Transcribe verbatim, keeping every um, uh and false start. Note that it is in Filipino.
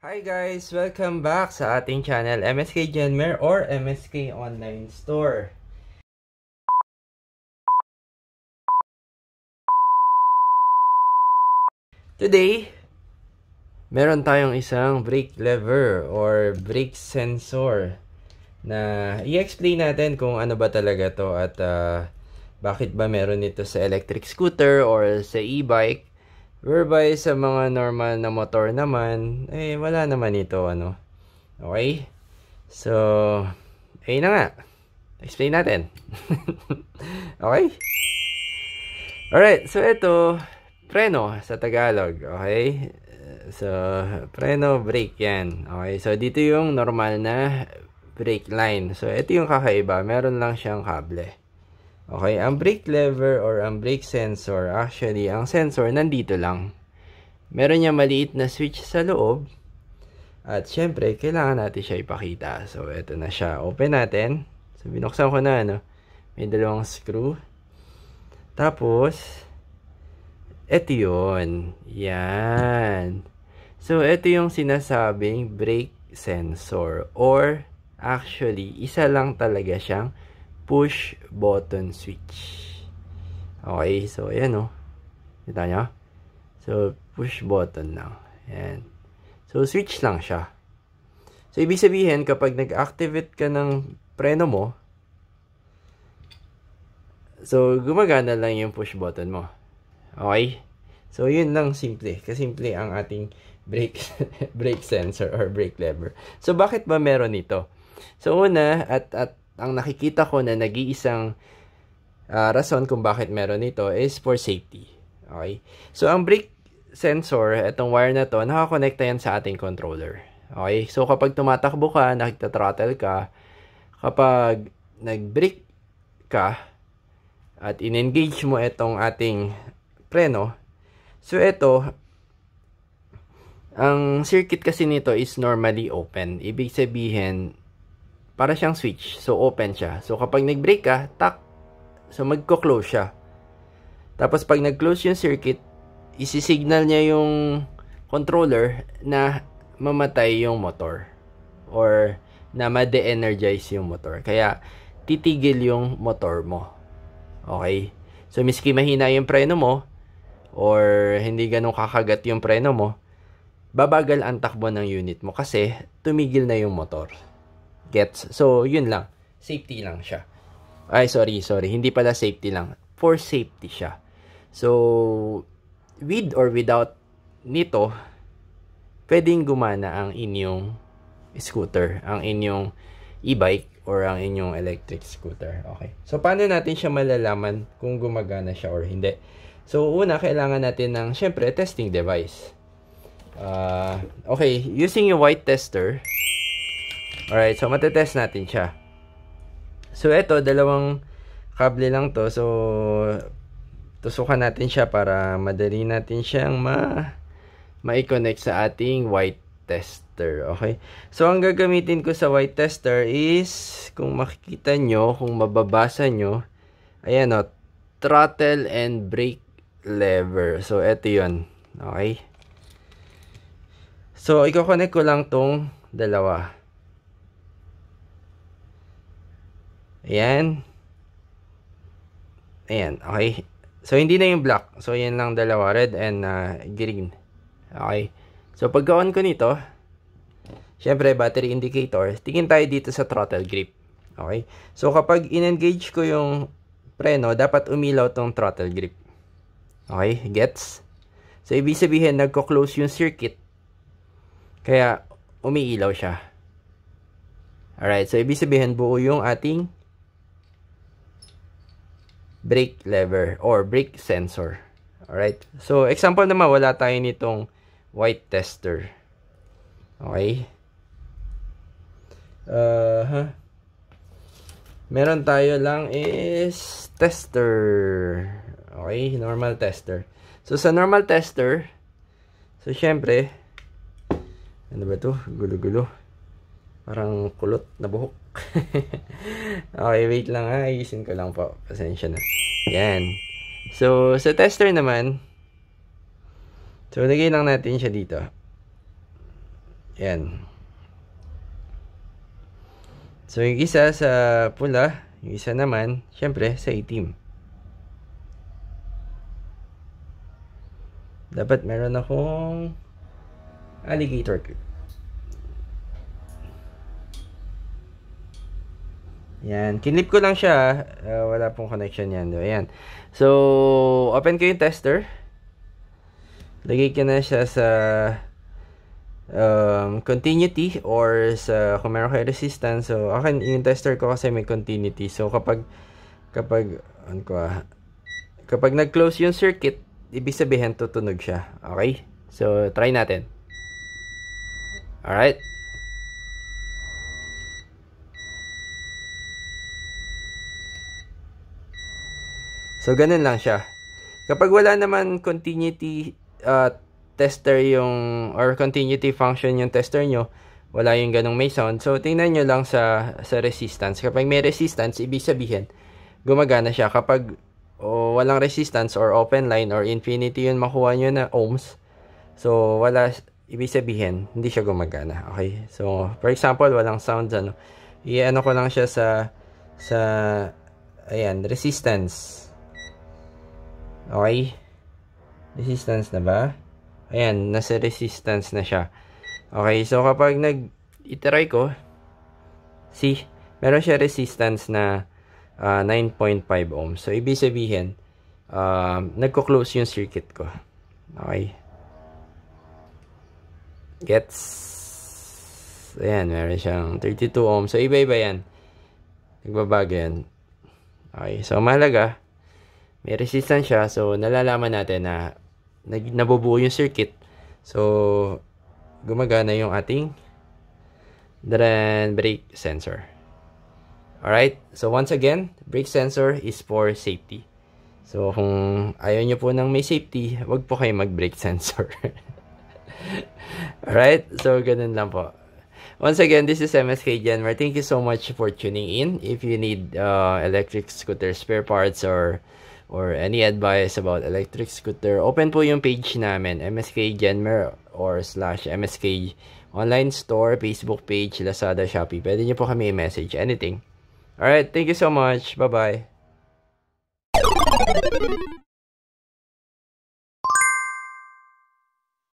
Hi guys! Welcome back sa ating channel M S K Genmer or M S K Online Store. Today, meron tayong isang brake lever or brake sensor na i-explain natin kung ano ba talaga to at uh, bakit ba meron ito sa electric scooter or sa e-bike. Whereby sa mga normal na motor naman, eh wala naman ito ano. Okay? So, ayun na nga. Explain natin. Okay? Alright, so ito, preno sa Tagalog. Okay? So, preno, brake yan. Okay, so dito yung normal na brake line. So, ito yung kakaiba. Meron lang siyang kable. Okay, ang brake lever or ang brake sensor, actually, ang sensor nandito lang. Meron niya maliit na switch sa loob. At syempre, kailangan natin siya ipakita. So, ito na siya. Open natin. So, binuksan ko na, ano. May dalawang screw. Tapos, ito yun. Yan. So, ito yung sinasabing brake sensor. Or, actually, isa lang talaga siyang push button switch. Okay, so ayan o. Kita nyo? So, push button lang. Ayan. So, switch lang siya. So, ibig sabihin, kapag nag-activate ka ng preno mo, so, gumagana lang yung push button mo. Okay? So, yun lang simple. Kasimple ang ating brake, brake sensor or brake lever. So, bakit ba meron ito? So, una, at, at ang nakikita ko na nag-iisang uh, rason kung bakit meron ito is for safety. Okay? So, ang brake sensor, itong wire na to, nakakonekta yan sa ating controller. Okay? So, kapag tumatakbo ka, nakita-throttle ka, kapag nag-brake ka, at in-engage mo itong ating preno, so ito, ang circuit kasi nito is normally open. Ibig sabihin, para siyang switch. So, open siya. So, kapag nag-brake ka, tak. So, magko-close siya. Tapos, pag nag-close yung circuit, isi-signal niya yung controller na mamatay yung motor. Or, na ma-de-energize yung motor. Kaya, titigil yung motor mo. Okay? So, miski mahina yung preno mo, or hindi ganun kakagat yung preno mo, babagal ang takbo ng unit mo kasi tumigil na yung motor. Gets? So, yun lang. Safety lang siya. Ay, sorry, sorry. Hindi pala safety lang. For safety siya. So, with or without nito, pwedeng gumana ang inyong scooter, ang inyong e-bike, or ang inyong electric scooter. Okay. So, paano natin siya malalaman kung gumagana siya or hindi? So, una, kailangan natin ng, syempre, testing device. Uh, okay. Using yung white tester, alright, so matetest natin siya. So, ito, dalawang kable lang to. So, tusukan natin siya para madali natin siyang ma ma-connect sa ating white tester. Okay? So, ang gagamitin ko sa white tester is, kung makikita nyo, kung mababasa nyo, ayan o, throttle and brake lever. So, ito yun. Okay? So, i-connect ko lang tong dalawa. Ayan. Ayan, okay. So, hindi na yung black. So, yan lang dalawa. Red and uh, green. Okay. So, pagka-on ko nito, syempre, battery indicator, tingin tayo dito sa throttle grip. Okay. So, kapag in-engage ko yung preno, dapat umilaw tong throttle grip. Okay, gets? So, ibig sabihin, nagko-close yung circuit. Kaya, umiilaw siya. Alright, so, ibig sabihin, buo yung ating brake lever or brake sensor. Alright. So, example naman, wala tayo nitong white tester. Okay. Uh, huh. Meron tayo lang is tester. Okay, normal tester. So, sa normal tester, so, syempre, ano ba to? Gulo-gulo. Parang kulot na buhok. Okay, wait lang ha. Ayusin ko lang po. Pasensya na. Yan. So, sa tester naman, so, lagay lang natin siya dito. Yan. So, yung isa sa pula, yung isa naman, syempre, sa itim. Dapat meron akong alligator clip. Yan. Kinlip ko lang siya. Uh, wala pong connection yan. Ayan. So, open ko yung tester. Lagay ko na siya sa um, continuity or sa kung meron kayo resistance. So, akin yung tester ko kasi may continuity. So, kapag kapag ano ko ah, kapag nag-close yung circuit, ibig sabihin tutunog siya. Okay? So, try natin. Alright? So, ganun lang siya. Kapag wala naman continuity uh, tester yung, or continuity function yung tester nyo, wala yung ganung may sound. So, tingnan nyo lang sa, sa resistance. Kapag may resistance, ibig sabihin, gumagana siya. Kapag o walang resistance or open line or infinity yun makuha nyo na ohms, so wala, ibig sabihin hindi siya gumagana. Okay, so for example walang sounds, ano, i-ano ko lang siya sa sa ayan, resistance. Okay, resistance na ba? Ayan, nasa resistance na siya. Okay, so kapag nag itry ko, see, meron siya resistance na Uh, nine point five ohms. So, ibig sabihin, uh, nagko-close yung circuit ko. Okay. Gets? Ayan, meron siyang thirty-two ohms. So, iba-iba yan. Nagbabago yan. Okay. So, mahalaga, may resistance siya. So, nalalaman natin na nabubuo yung circuit. So, gumagana yung ating drum brake sensor. Alright, so once again, brake sensor is for safety. So kung ayaw nyo po ng may safety, wag po kayo mag-brake sensor. Alright, so ganun lang po. Once again, this is M S K Genmer. Thank you so much for tuning in. If you need uh, electric scooter spare parts or or any advice about electric scooter, open po yung page namin, M S K Genmer or slash M S K online store, Facebook page, Lazada, Shopee. Pwede nyo po kami i-message, anything. Alright, thank you so much. Bye-bye.